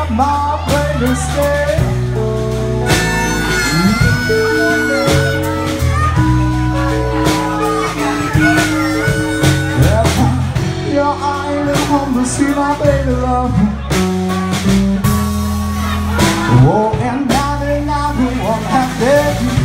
got my way to stay. Yeah, I ain't at home to see my baby love. Oh, and darling, I don't want to have that.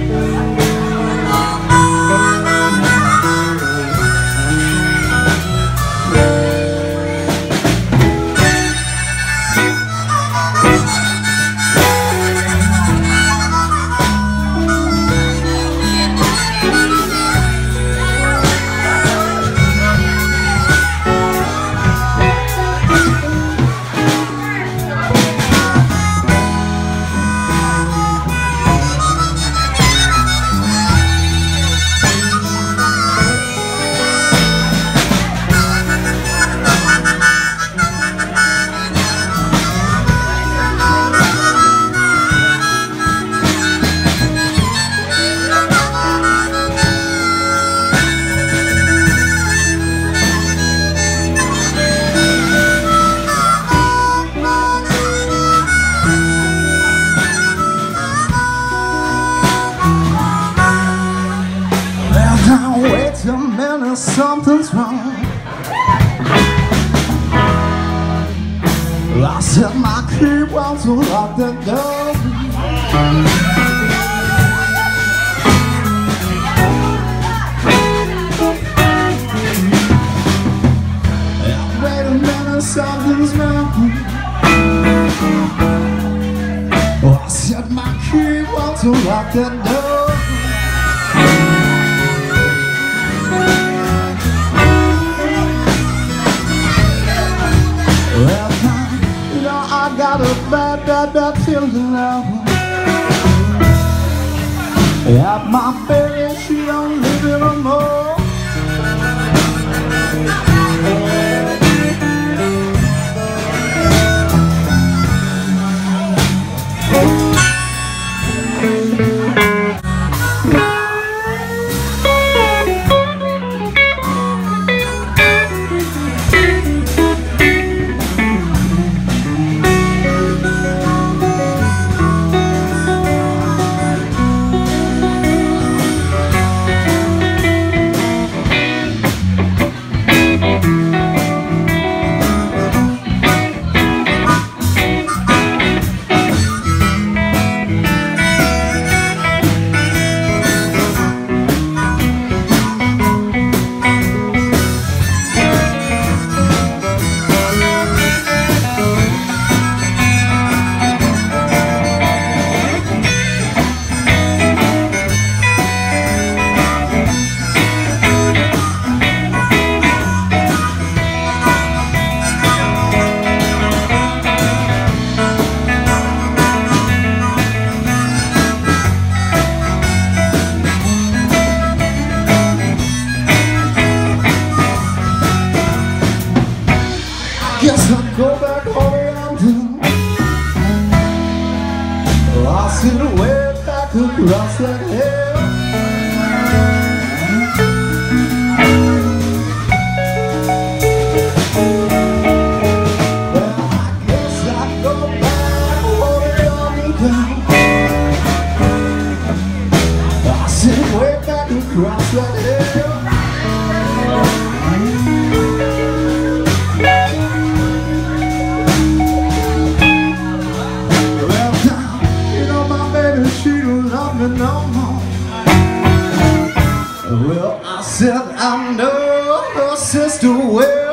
Now wait a minute, something's wrong. I set my key well to lock the door. Wait a minute, something's wrong. I set my key well to lock the door. I got a bad feeling now. Yeah, my baby, she don't live anymore. Guess I'll go back home around. I'll sit way back across that hill. Well, I guess I'll go back home around. I'll sit way back across that hill. No more. Well, I said I know her sister well.